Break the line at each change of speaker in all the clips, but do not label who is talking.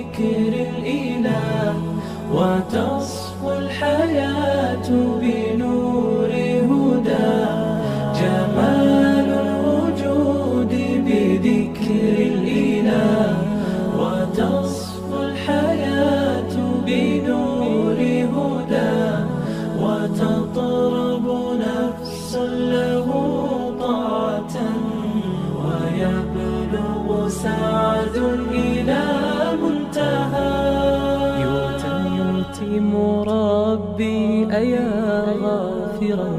بذكر الإله وتصفو الحياة بنور هدى جمال الوجود بذكر الإله وتصفو الحياة بنور هدى وتطرب نفس له طاعة ويبلغ سعد إلى منتهى يتم ربي أيا غافرا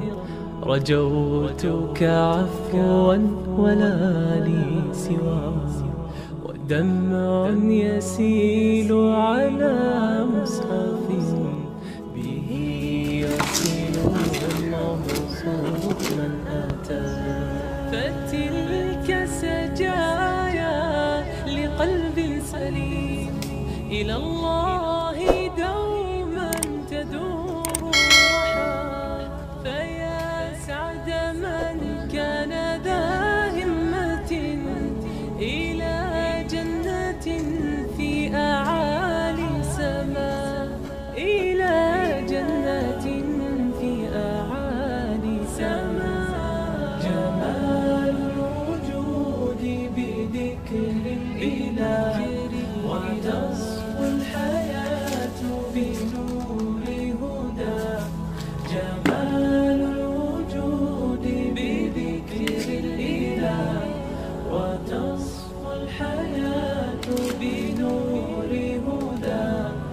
رجوتك عفوا ولا لي سوى ودمع يسيل على مصحف به يصل الله صوت من أتى فتلك سجايا لقلب سليم إلى الله دوما تدور روحا فيا سعد من كان ذا همة إلى جنة في أعالي سماء إلى جنة في أعالي سماء جمال الوجود بذكر الإله وتصفو الحياة بنور هدى جمال الوجود بذكر الإله وتصفو الحياة بنور هدى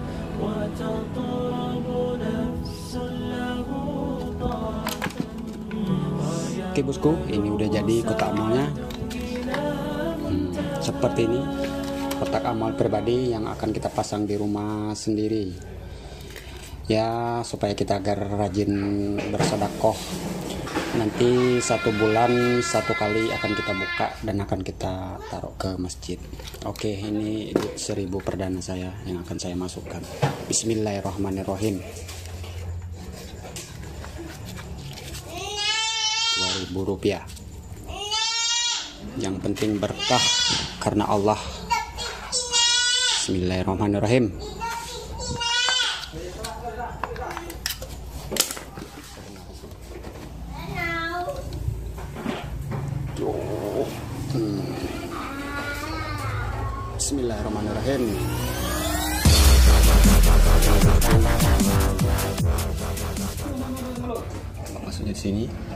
وتطرب نفس له طاعة.
Oke bosku, ini udah jadi kotak amalnya. Seperti ini kotak amal pribadi yang akan kita pasang di rumah sendiri ya, supaya kita agar rajin bersedakoh. Nanti 1 bulan 1 kali akan kita buka dan akan kita taruh ke masjid. Oke, ini duit 1000 perdana saya yang akan saya masukkan. Bismillahirrahmanirrahim. 2.000 rupiah. Yang penting berkah karena Allah. Bismillahirrahmanirrahim. Bismillahirrahmanirrahim. Masuknya di sini.